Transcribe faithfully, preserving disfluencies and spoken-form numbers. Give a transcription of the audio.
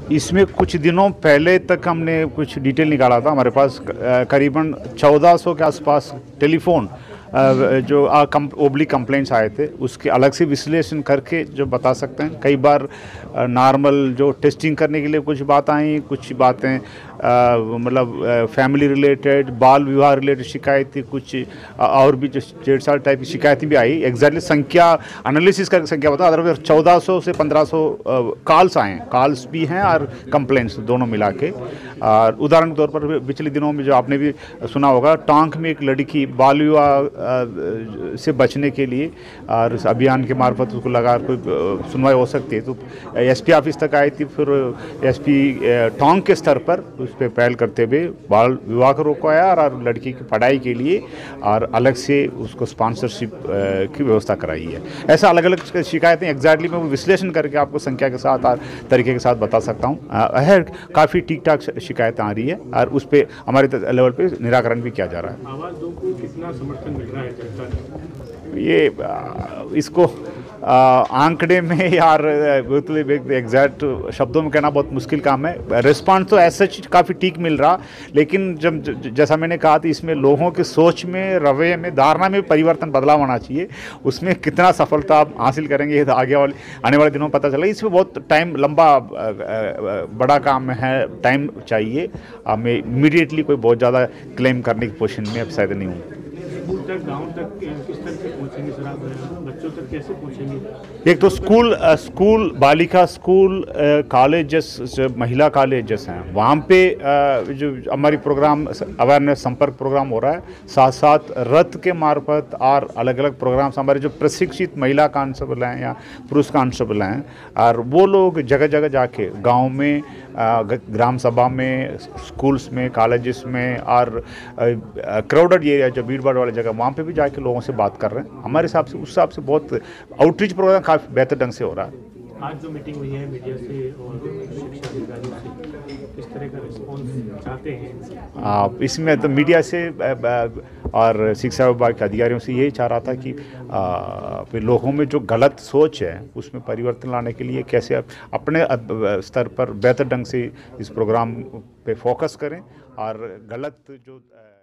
इसमें कुछ दिनों पहले तक हमने कुछ डिटेल निकाला था। हमारे पास करीबन चौदह सौ के आसपास टेलीफोन जो ओबली कंप्लेंट्स आए थे, उसके अलग से विश्लेषण करके जो बता सकते हैं। कई बार नॉर्मल जो टेस्टिंग करने के लिए कुछ बात आई, कुछ बातें मतलब फैमिली रिलेटेड, बाल विवाह रिलेटेड शिकायतें, कुछ और भी जो छेड़छाड़ टाइप की शिकायतें भी आई। एग्जैक्टली संख्या एनालिसिस करके संख्या बता, अदरवाइज चौदह सौ से पंद्रह सौ कॉल्स आए हैं, कॉल्स भी हैं और कंप्लेंट्स दोनों मिला के। और उदाहरण के तौर पर पिछले दिनों में जो आपने भी सुना होगा, टोंक में एक लड़की बाल विवाह से बचने के लिए और इस अभियान के मार्फत उसको लगा कोई सुनवाई हो सकती है, तो एसपी ऑफिस तक आई थी। फिर एसपी टोंक के स्तर पर उस पर पहल करते हुए बाल विवाह को रोकवाया और लड़की की पढ़ाई के लिए और अलग से उसको स्पॉन्सरशिप की व्यवस्था कराई है। ऐसा अलग अलग शिकायतें एग्जैक्टली मैं वो विश्लेषण करके आपको संख्या के साथ और तरीके के साथ बता सकता हूँ। है काफ़ी ठीक ठाक शिकायतें आ रही है और उस पर हमारे लेवल पे निराकरण भी किया जा रहा है। आवाज़ दो को कितना समर्थन मिल रहा है जनता को? ये इसको आंकड़े में यार एग्जैक्ट शब्दों में कहना बहुत मुश्किल काम है। रिस्पांस तो ऐसा काफ़ी ठीक मिल रहा, लेकिन जब जैसा मैंने कहा था, इसमें लोगों की सोच में, रवैये में, धारणा में परिवर्तन, बदलाव आना चाहिए। उसमें कितना सफलता आप हासिल करेंगे ये तो आगे वाले आने वाले दिनों में पता चलेगा। इसमें बहुत टाइम, लंबा बड़ा काम है, टाइम चाहिए। मैं इमीडिएटली कोई बहुत ज़्यादा क्लेम करने की पोजीशन में अब शायद नहीं हूँ। स्कूल तक, गांव तक किस तरह से पहुंचेंगे सर आप? बच्चों तक कैसे पहुंचेंगे? एक तो स्कूल स्कूल बालिका स्कूल, कॉलेजेस, महिला कॉलेजेस हैं, वहाँ पे जो हमारी प्रोग्राम अवेयरनेस संपर्क प्रोग्राम हो रहा है, साथ साथ रथ के मार्फत और अलग अलग प्रोग्राम्स हमारे जो प्रशिक्षित महिला कांस्टेबल हैं या पुरुष कांस्टेबल हैं, और वो लोग जगह जगह जाके गाँव में, ग्राम सभा में, स्कूल्स में, कॉलेजेस में और क्राउडेड एरिया जो भीड़ भाड़ वाली जगह, वहाँ पे भी जाके लोगों से बात कर रहे हैं। हमारे हिसाब से उस हिसाब से बहुत आउटरीच प्रोग्राम काफ़ी बेहतर ढंग से हो रहा है। आज जो मीटिंग हुई है मीडिया से और शिक्षा अधिकारियों से, किस तरह का रिस्पॉन्स चाहते हैं आप? इसमें तो मीडिया से और शिक्षा विभाग के अधिकारियों से यही चाह रहा था कि फिर लोगों में जो गलत सोच है उसमें परिवर्तन लाने के लिए कैसे आप अपने स्तर पर बेहतर ढंग से इस प्रोग्राम पे फोकस करें और गलत जो